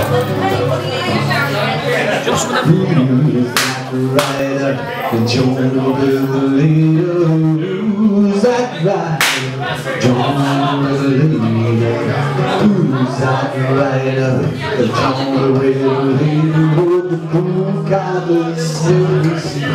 Just with Who's that rider? John the Revelator. Who's that rider? John the Revelator. Who's that rider? John the Revelator. The fool got the silver sea.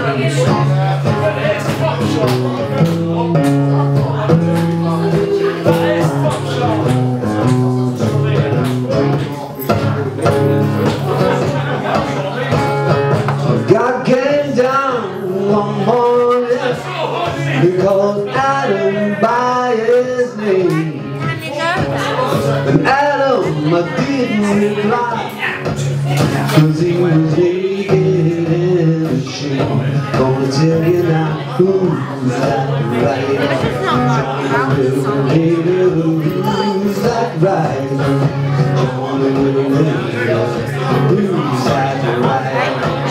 God came down one morning, because Adam by his name. And Adam, I didn't reply, cause he was naked and ashamed. Gonna tell you now, who's that rider? Who's that rider? Who's that rider?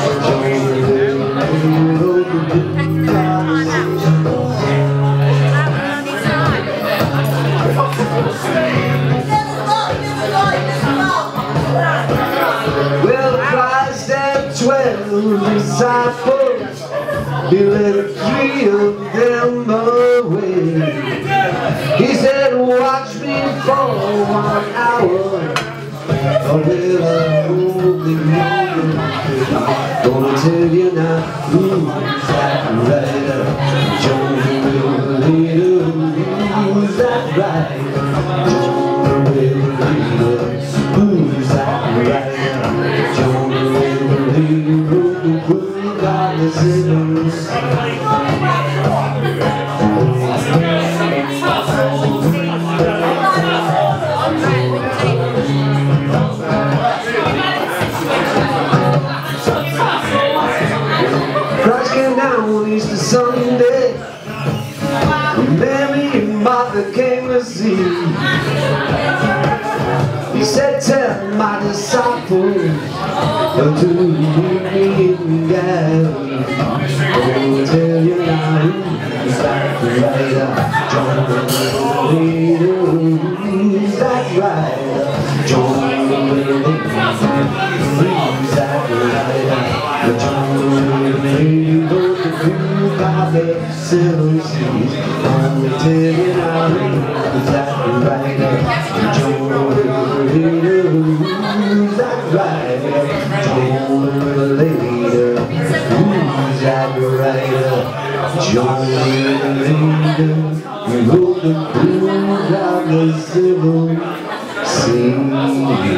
Well, Christ had 12 disciples. He led 3 of them away. He said, watch me for 1 hour, or will I hold the morning? Gonna tell you now, who's that rider? John the Revelator. Who's that rider? John the Revelator. Who's that rider? John the Revelator. Who got the sinners? Christ came down on Easter Sunday. Mary and Martha came to see. He said, tell my disciples to meet me in Galilee. I'll tell you now, who's that rider? John the Revelator. Who's that rider? John the Revelator. Who's that rider? John the Revelator. Who got the silver seas? I'll tell you now, who's that rider? John the Revelator. Who's that rider? John the Revelator. Who's that rider? John the Revelator. Who wrote the book of the civil sea?